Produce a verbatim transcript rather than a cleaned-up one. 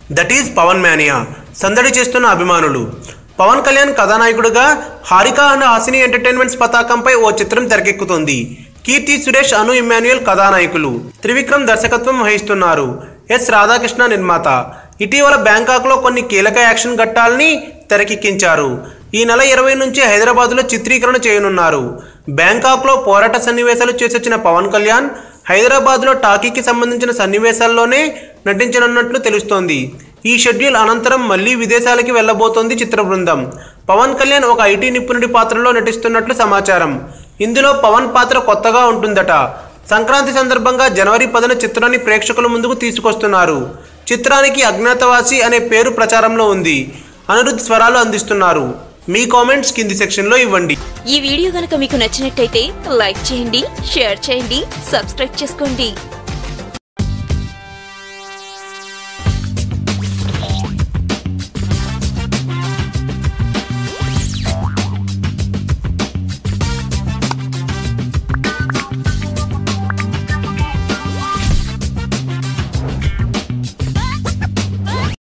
That is Pawan mania. సందడి చేస్తున్న అభిమానులు. పవన్ కళ్యాణ్ కథానాయకుడుగా హారిక అండ్ హాసిని ఎంటర్టైన్మెంట్స్ పతాకంపై ఓ చిత్రం తెరకెక్కుతోంది. కీర్తి సురేష్, అను ఇమ్మాన్యుయల్ కథానాయకులు. త్రివిక్రమ్ దర్శకత్వం వహిస్తున్నారు. ఎస్ రాధాకృష్ణ నిర్మాత. ఇటీవల బ్యాంకాక్లో కొన్ని కీలక యాక్షన్ ఘట్టాలని తెరకెక్కించారు. ఈ నెల ఇరవై నుంచి హైదరాబాద్లో చిత్రీకరణ చేయనున్నారు. బ్యాంకాక్లో పోరాట సన్నివేశాలు చేసొచ్చిన పవన్ కళ్యాణ్ హైదరాబాద్లో టాకీకి సంబంధించిన సన్నివేశాల్లోనే నటించనున్నట్లు తెలుస్తోంది. ఈ షెడ్యూల్ అనంతరం మళ్లీ విదేశాలకి వెళ్లబోతోంది చిత్ర బృందం. పవన్ కళ్యాణ్ ఒక ఐటీ నిపుణుడి పాత్రలో నటిస్తున్నట్లు సమాచారం. ఇందులో పవన్ పాత్ర కొత్తగా ఉంటుందట. సంక్రాంతి సందర్భంగా జనవరి పదిన చిత్రాన్ని ప్రేక్షకుల ముందుకు తీసుకొస్తున్నారు. చిత్రానికి అజ్ఞాతవాసి అనే పేరు ప్రచారంలో ఉంది. అనిరుద్ధ్ స్వరాలు అందిస్తున్నారు. మీ కామెంట్స్ కింది సెక్షన్లో ఇవ్వండి. ఈ వీడియో గనుక మీకు నచ్చినట్టయితే లైక్ చేయండి, షేర్ చేయండి, సబ్స్క్రైబ్ చేసుకోండి.